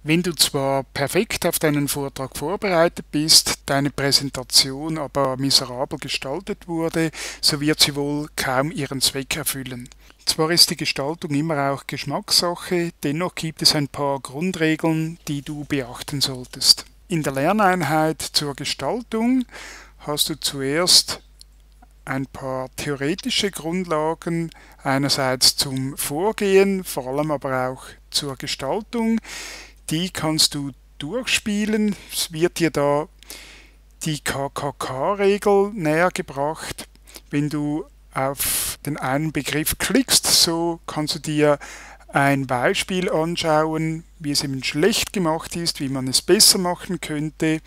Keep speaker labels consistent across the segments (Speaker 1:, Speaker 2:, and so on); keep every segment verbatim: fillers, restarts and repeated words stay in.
Speaker 1: Wenn du zwar perfekt auf deinen Vortrag vorbereitet bist, deine Präsentation aber miserabel gestaltet wurde, so wird sie wohl kaum ihren Zweck erfüllen. Zwar ist die Gestaltung immer auch Geschmackssache, dennoch gibt es ein paar Grundregeln, die du beachten solltest. In der Lerneinheit zur Gestaltung hast du zuerst ein paar theoretische Grundlagen, einerseits zum Vorgehen, vor allem aber auch zur Gestaltung. Die kannst du durchspielen. Es wird dir da die K K K-Regel näher gebracht. Wenn du auf den einen Begriff klickst, so kannst du dir ein Beispiel anschauen, wie es eben schlecht gemacht ist, wie man es besser machen könnte,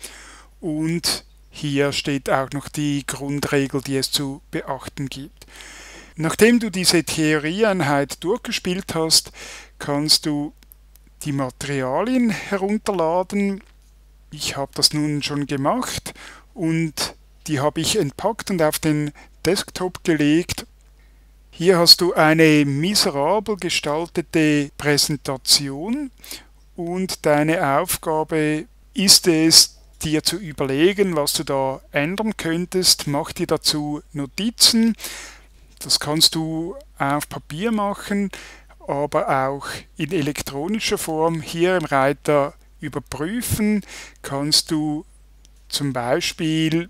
Speaker 1: und hier steht auch noch die Grundregel, die es zu beachten gibt. Nachdem du diese Theorieeinheit durchgespielt hast, kannst du die Materialien herunterladen. Ich habe das nun schon gemacht und die habe ich entpackt und auf den Desktop gelegt. Hier hast du eine miserabel gestaltete Präsentation und deine Aufgabe ist es, dir zu überlegen, was du da ändern könntest. Mach dir dazu Notizen. Das kannst du auf Papier machen, aber auch in elektronischer Form. Hier im Reiter Überprüfen kannst du zum Beispiel,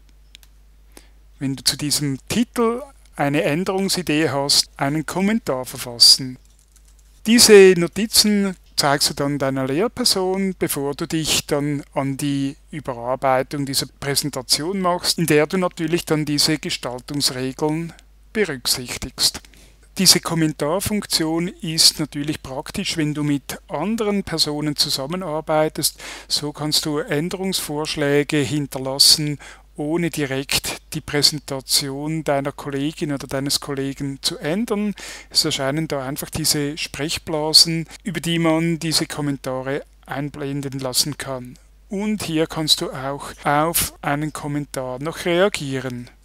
Speaker 1: wenn du zu diesem Titel eine Änderungsidee hast, einen Kommentar verfassen. Diese Notizen zeigst du dann deiner Lehrperson, bevor du dich dann an die Überarbeitung dieser Präsentation machst, in der du natürlich dann diese Gestaltungsregeln berücksichtigst. Diese Kommentarfunktion ist natürlich praktisch, wenn du mit anderen Personen zusammenarbeitest. So kannst du Änderungsvorschläge hinterlassen, ohne direkt die Präsentation deiner Kollegin oder deines Kollegen zu ändern. Es erscheinen da einfach diese Sprechblasen, über die man diese Kommentare einblenden lassen kann. Und hier kannst du auch auf einen Kommentar noch reagieren.